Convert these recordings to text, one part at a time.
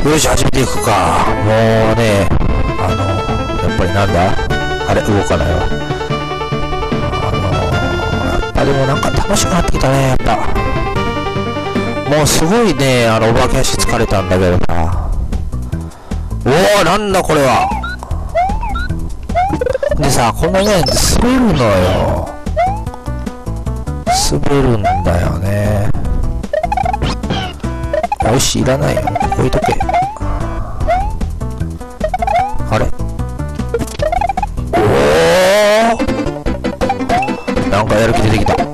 よし、始めていくか。もうね、やっぱりなんだあれ、動かないわ。やっぱでもなんか楽しくなってきたね、やっぱ。もうすごいね、お化け足疲れたんだけどさ。おー、なんだこれは。でさ、このね、滑るのよ。滑るんだよね。よし、いらないよ。ここ置いとけ。あれ？おー！なんかやる気出てきた。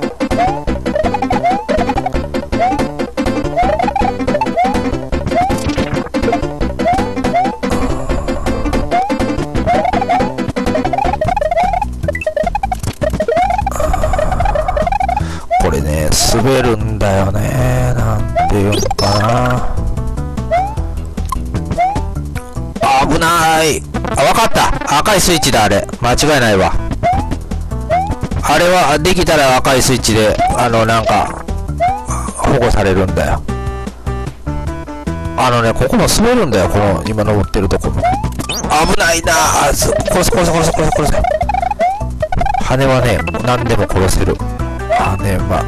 これね、滑るんだよね。なんていうのかな。危ない。あ、わかった。赤いスイッチだ、あれ。間違いないわ。あれは、できたら赤いスイッチで、なんか、保護されるんだよ。ここも滑るんだよ、この、今登ってるとこ。危ないなぁ。殺せ。羽はね、何でも殺せる。羽は。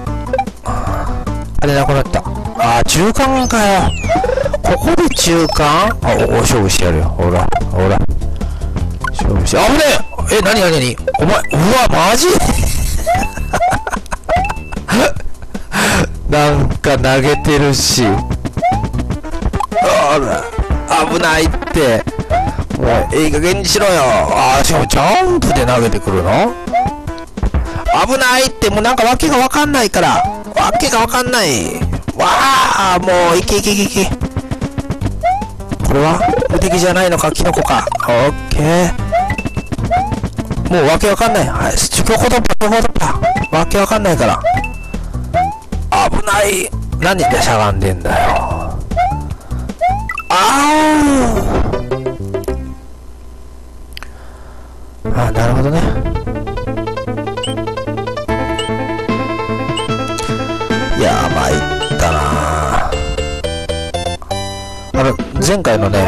あれなくなった。あ、中間かよ。ここで中間？勝負してやるよ。ほら。勝負して。危ねえ！なにお前、うわ、マジなんか投げてるし。危ないって。もう、いい加減にしろよ。しかもジャンプで投げてくるの？危ないって、もうなんか訳がわかんないから。訳がわかんない。わあ、もう、いけ。これは無敵じゃないのか、キノコか。オッケー。もうわけわかんない。はい、強行突破。わけわかんないから。危ない。何でしゃがんでんだよ。なるほどね。いやー、参ったなー。前回のね、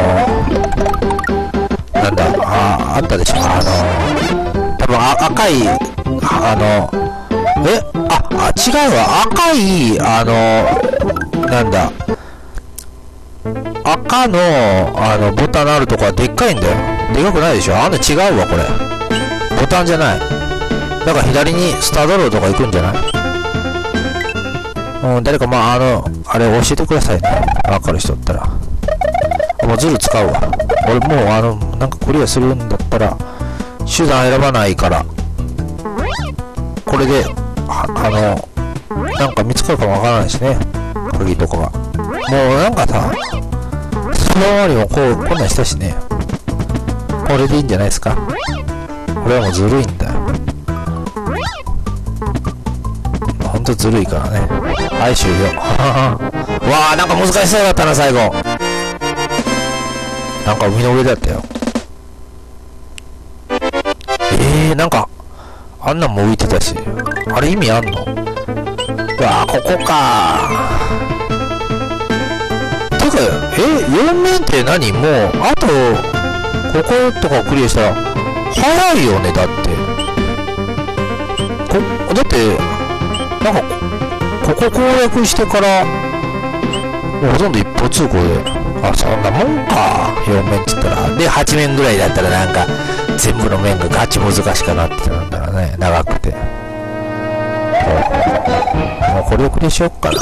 なんだ、あったでしょ。多分赤い、違うわ。赤い、なんだ、赤の、ボタンのあるとこはでっかいんだよ。でかくないでしょ。違うわ、これ。ボタンじゃない。だから左にスタードローとか行くんじゃない？誰かあれ教えてくださいね。わかる人だったら。もうズル使うわ。俺もうなんかクリアするんだったら、手段選ばないから。これで、なんか見つかるかもわからないしね。鍵とかが。もうなんかさ、その周りもこんなんしたしね。これでいいんじゃないですか。これはもうずるいんだよ。ほんとずるいからね。はい、終了。わあ、なんか難しそうだったな、最後。なんか海の上だったよ。なんか、あんなんも浮いてたし。あれ意味あんの？うわあ、ここかー。てか、4面って何？もう、あと、こことかクリアしたら、早いよね、だって。だって、なんか、ここ攻略してから、もうほとんど一方通行で。そんなもんか。4面っつったら。で、8面ぐらいだったらなんか、全部の面がガチ難しくなってたんだろうね。長くて。もうこれをクリアしよっかな。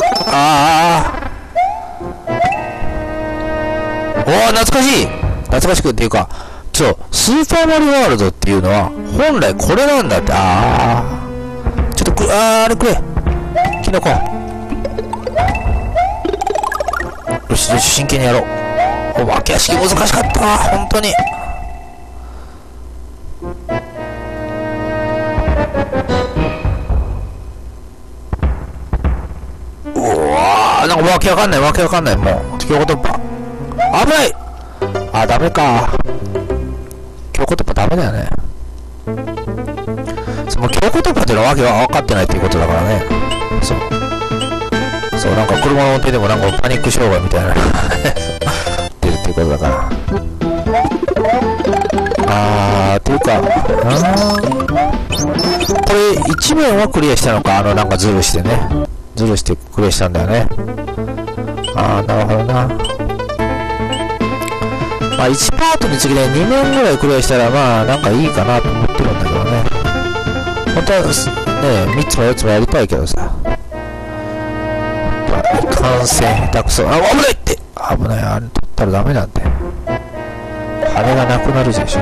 懐かしい！懐かしくっていうか、スーパーマリオワールドっていうのは、本来これなんだって。ちょっとあれくれ。キノコ。よし、真剣にやろう。お化け屋敷難しかったわ、本当に。なんかわけわかんない、もう。強行突破。危ない！ダメか。強行突破ダメだよね。その強行突破っていうのはわけは分かってないっていうことだからね。そう、なんか車の運転でもなんかパニック障害みたいな。 ことだから。っていうか、これ1面はクリアしたのか。なんかズルしてね。ズルしてクリアしたんだよね。なるほどな。まあ1パートにつきで2面ぐらいクリアしたらまあなんかいいかなと思ってるんだけどね。本当はね、3つも4つもやりたいけどさ。いかんせん下手くそ。危ないって、危ない。あれ取ったらダメなんだよ。あれがなくなるでしょ。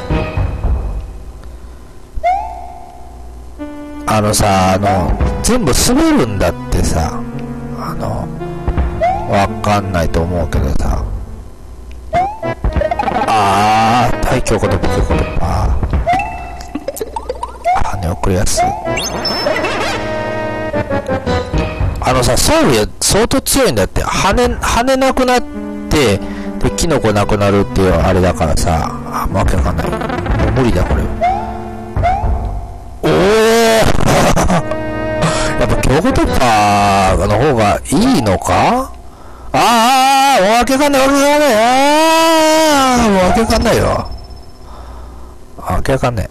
全部滑るんだってさ。わかんないと思うけどさ。大強ことボケこと。羽をクリアする。ソウルや相当強いんだって。羽なくなって、で、キノコなくなるっていうあれだからさ。わけわかんない。もう無理だ、これ。やっぱ強固突破の方がいいのか？もうわけわかんない、もうわけわかんないよ。わけわかんない。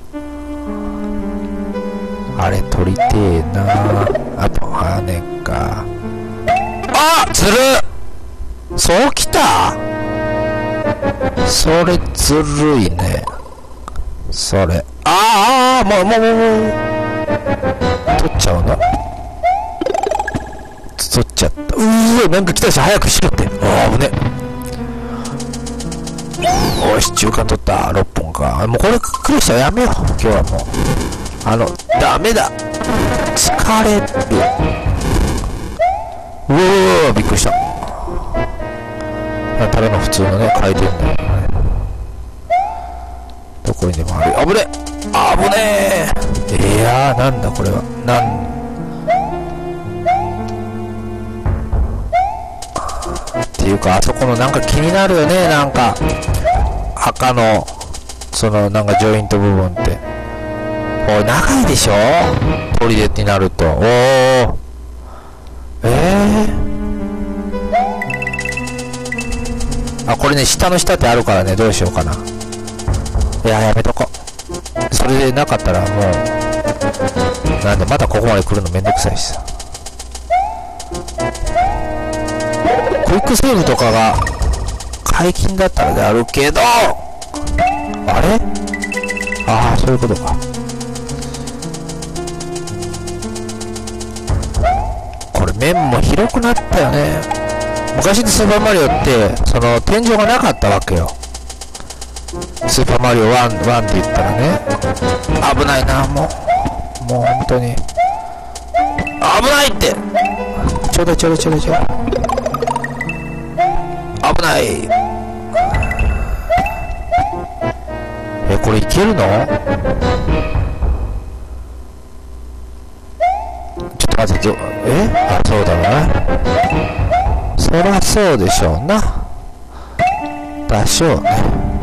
あれ取りてえな。あと羽か。ずるっ！そうきた？それずるいね。それ。もう。取っちゃうな。取っちゃった。なんか来たし、早くしろって。危ね。よし、中間取った。6本か。もうこれクリアしたらやめよう。今日はもう。ダメだ。疲れる。びっくりした。ただの普通のね、回転だよね。どこにでもある。危ねえ。なんだこれは。っていうか、あそこのなんか気になるよね。なんか、赤の、なんかジョイント部分って。長いでしょ？砦になると。これね、下の下ってあるからね、どうしようかな。やめとこう。それでなかったらもう、なんでまたここまで来るのめんどくさいしさ。クイックセーブとかが解禁だったらであるけど、あれ？そういうことか。これ面も広くなったよね。昔のスーパーマリオって天井がなかったわけよ。スーパーマリオ1って言ったらね。危ないな、もう本当に危ないって。ちょうだい。危ない。これいけるの？ちょっと待って、そうだろうな。そりゃそうでしょうな。多少ね。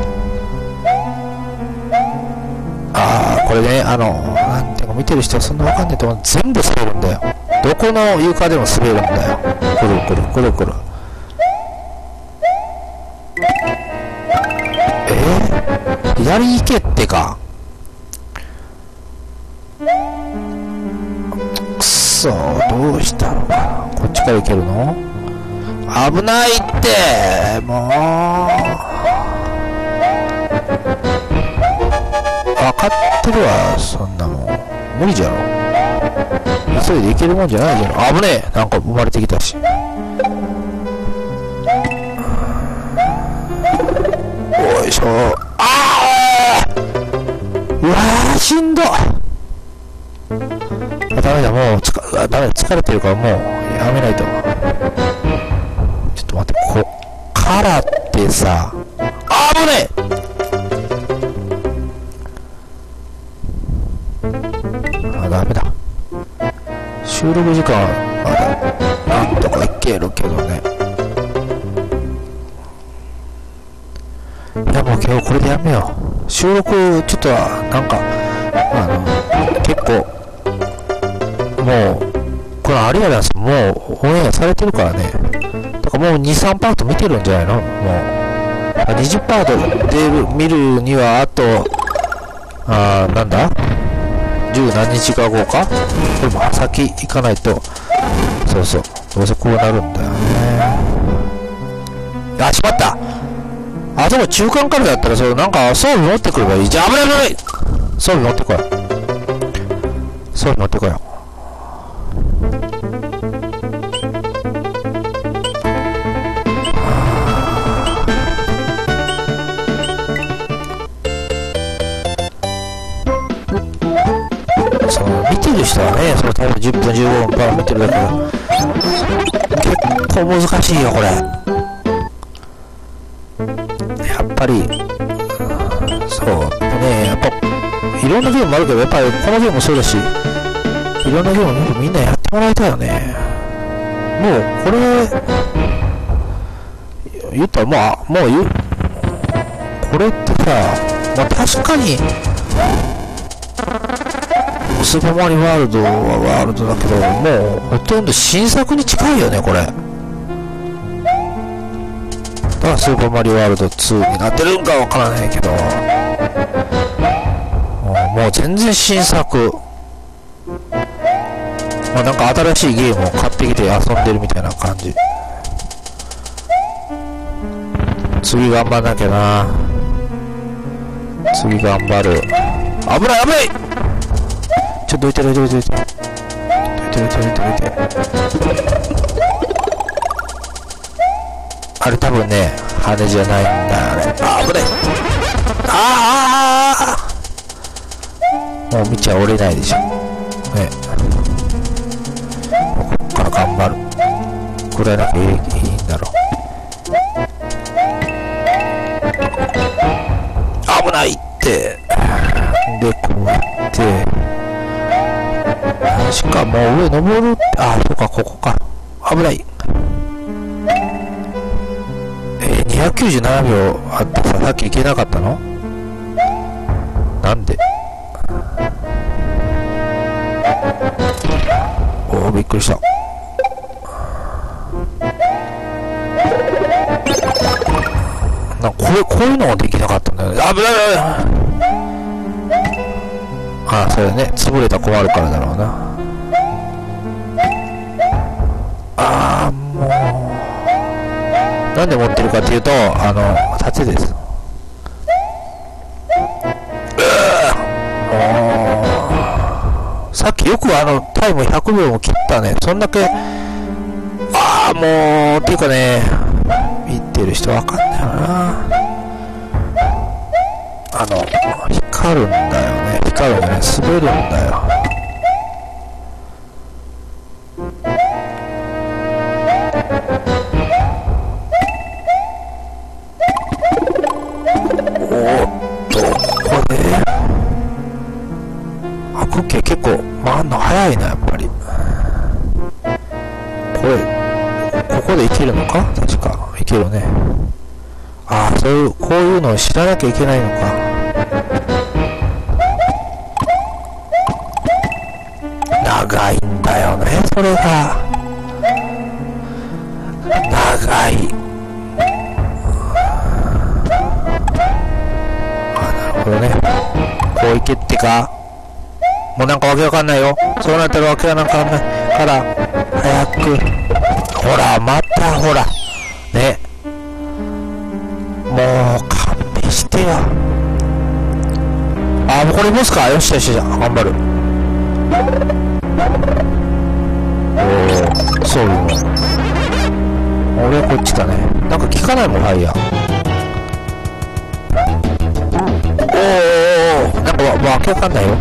これね、なんていうか見てる人はそんなわかんないと思う。全部滑るんだよ。どこの床でも滑るんだよ。くるくる。左行けってか。くそー、どうしたのかな。こっちから行けるの？危ないって、もう。分かってるわ、そんなもん。無理じゃろ。急いで行けるもんじゃないじゃろ。危ねえ。なんか生まれてきたし。よいしょ。うわー、しんど。ダメだ、もうダメだ、疲れてるからもうやめないと。ちょっと待って、こっからってさ、危ねえ。ダメだ。収録時間まだなんとかいけるけどね。いや、もう今日これでやめよう。収録ちょっとなんか結構もうこのアリアランスもうオンエアされてるからね。だからもう 2,3 パート見てるんじゃないの？もう 20% 出る、見るには、あと、なんだ ?10 何日か後かこれも先行かないと、そうそう。どうせこうなるんだよね。あ、しまった。あそこ中間からだったら、なんか装備持ってくればいい。じゃあ、危ない危ない。装備持ってこい。装備持ってこいよ。見てる人はね、多分10分15分から見てるだけど、結構難しいよ、これ。やっぱり、そうね、やっぱ、いろんなゲームもあるけど、やっぱりこのゲームもそうだし、いろんなゲームみんなやってもらいたいよね。もう、これ、言ったら、もうこれってさ、確かに、スーパーマリオワールドはワールドだけど、もうほとんど新作に近いよね、これ。だからスーパーマリオワールド2になってるんかわからないけど、もう全然新作。なんか新しいゲームを買ってきて遊んでるみたいな感じ。次頑張んなきゃな。次頑張る。危ない危ない。ちょっとどいて。あれ多分ね、羽じゃないんだ、あれ。危ない。もう見ちゃ折れないでしょ。ね。こっから頑張る。これなきゃいいんだろう。危ないって。で、こうやって。しかも上登る。そうか、ここか。危ない。297秒あってさ、さっき行けなかったの？なんで？びっくりした。こういうのができなかったんだよね。危ない危ない。それね、潰れたら困るからだろうな。もう。なんで持ってるかっていうと、盾です。さっきよくタイム100秒も切ったね。そんだけ、もう、っていうかね、見てる人わかんないよな。光るんだよね。光るんだね。滑るんだよ。クッキー結構回るの早いな、やっぱり。ここでいけるのか？確か。いけるね。こういうのを知らなきゃいけないのか。長いんだよね、それが。長い。なるほどね。こういけってか。もうなんかわけわかんないよ。そうなったらわけわかんないから、早く。ほら、またほら。ね。もう、勘弁してよ。もうこれボスか。よしよしよし。頑張る。そうよ。俺はこっちだね。なんか効かないもん、ファイヤー。なんかわけわかんないよ。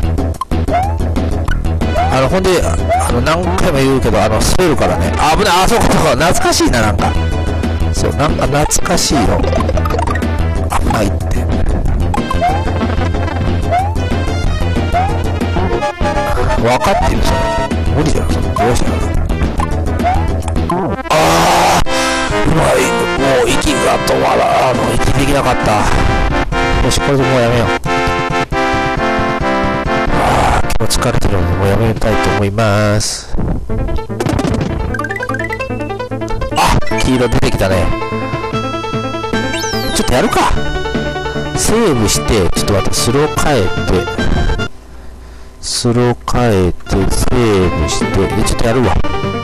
ほんで、何回も言うけど、滑るからね。危ない。そうか、懐かしいな、なんか。そう、なんか懐かしいよ。危ないって。分かってる、それ。無理じゃん、それ。どうしたの？うまい。もう、息が止まらん。息できなかった。よし、これでもうやめよう。疲れてるのでもうやめたいと思います。黄色出てきたね。ちょっととやるか。セーブして、ちょっと待って、スロー変えて、セーブして、で、ちょっとやるわ。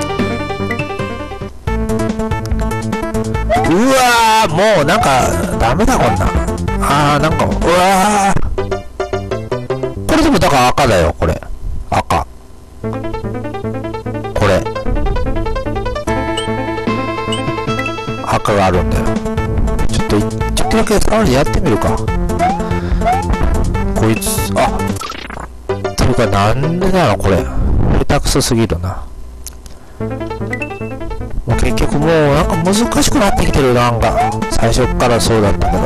うわー、もうなんか、ダメだ、こんなん。なんか、うわー。これでもだから赤だよ、これ。赤。これ。赤があるんだよ。ちょっとだけ触りやってみるか。こいつ、ていうかなんでだろ、これ。下手くそすぎるな。もう結局もうなんか難しくなってきてる、なんか。最初っからそうだったけど。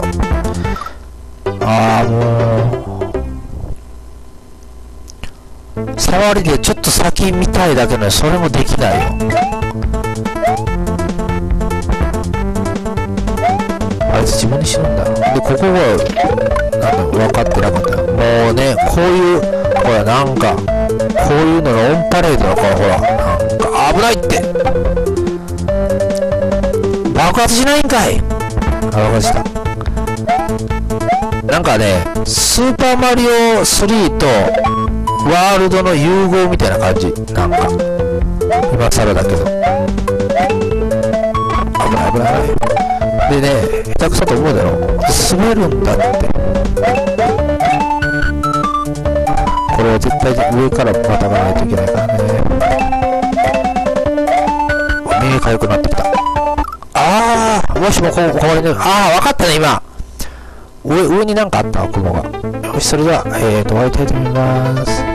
もう。触りでちょっと先見たいだけなのに、それもできないよ。あいつ自分で死ぬんだ。で、ここが、分かってなかった。もうね、こういう、ほら、なんか、こういうののオンパレードだから、ほら、なんか、危ないって。爆発しないんかい。爆発した。なんかね、スーパーマリオ3と、ワールドの融合みたいな感じ。なんか、今更だけど。危ない。でね、下手くそと思うだろ。滑るんだって。これは絶対上からまたがないといけないからね。耳かゆくなってきた。もしもここにね、わかったね、今。上になんかあった雲が。よし、それでは、終わりたいと思います。